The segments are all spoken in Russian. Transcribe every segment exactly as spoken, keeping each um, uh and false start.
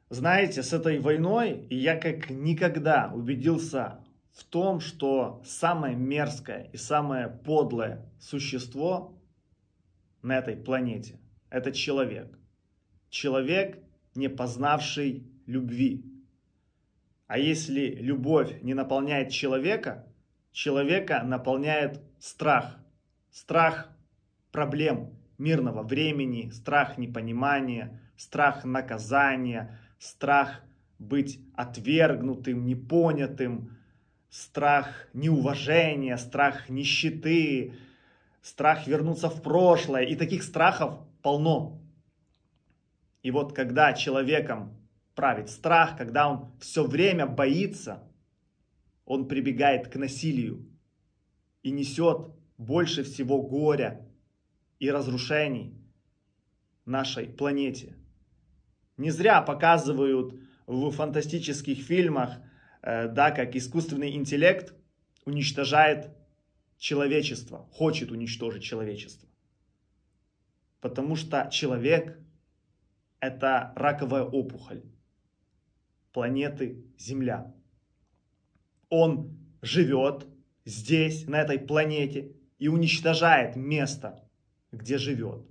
Знаете, с этой войной я как никогда убедился в том, что самое мерзкое и самое подлое существо на этой планете – это человек. Человек, не познавший любви. А если любовь не наполняет человека, человека наполняет страх. Страх проблем мирного времени, страх непонимания, страх наказания, страх быть отвергнутым, непонятым, страх неуважения, страх нищеты, страх вернуться в прошлое. И таких страхов полно. И вот когда человеком правит страх, когда он все время боится, он прибегает к насилию и несет больше всего горя и разрушений нашей планете. Не зря показывают в фантастических фильмах, э, да, как искусственный интеллект уничтожает человечество, хочет уничтожить человечество. Потому что человек – это раковая опухоль планеты Земля. Он живет здесь, на этой планете, и уничтожает место, где живет.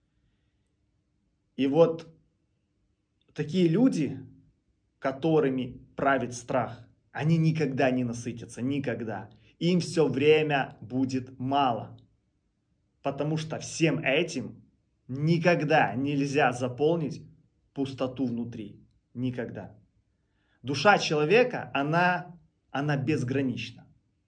И вот такие люди, которыми правит страх, они никогда не насытятся, никогда. Им все время будет мало. Потому что всем этим никогда нельзя заполнить пустоту внутри. Никогда. Душа человека, она, она безгранична.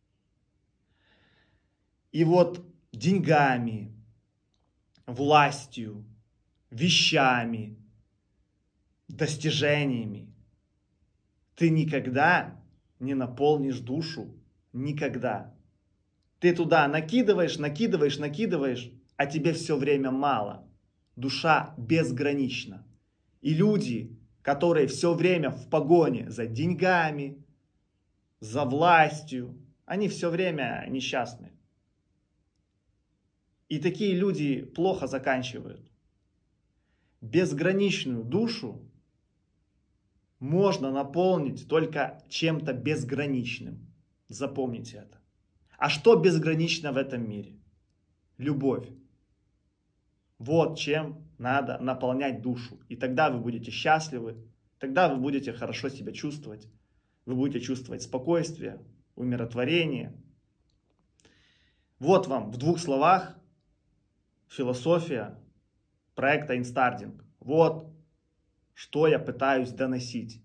И вот деньгами, властью, вещами, достижениями ты никогда не наполнишь душу. Никогда. Ты туда накидываешь, накидываешь, накидываешь, а тебе все время мало. Душа безгранична. И люди, которые все время в погоне за деньгами, за властью, они все время несчастны. И такие люди плохо заканчивают. Безграничную душу можно наполнить только чем-то безграничным. Запомните это. А что безгранично в этом мире? Любовь. Вот чем надо наполнять душу. И тогда вы будете счастливы, тогда вы будете хорошо себя чувствовать. Вы будете чувствовать спокойствие, умиротворение. Вот вам в двух словах философия проекта Инстардинг. Вот что я пытаюсь доносить.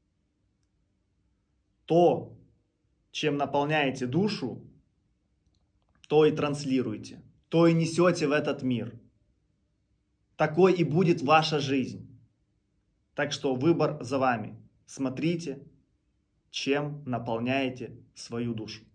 То, чем наполняете душу, то и транслируете, то и несете в этот мир. Такой и будет ваша жизнь. Так что выбор за вами. Смотрите, чем наполняете свою душу.